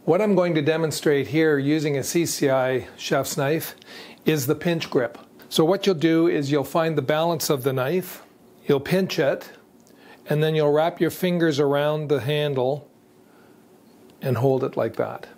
What I'm going to demonstrate here using a CCI chef's knife is the pinch grip. So what you'll do is you'll find the balance of the knife, you'll pinch it, and then you'll wrap your fingers around the handle and hold it like that.